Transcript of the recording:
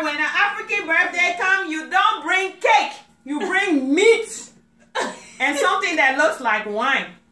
when an African birthday comes, you don't bring cake. You bring meat and something that looks like wine.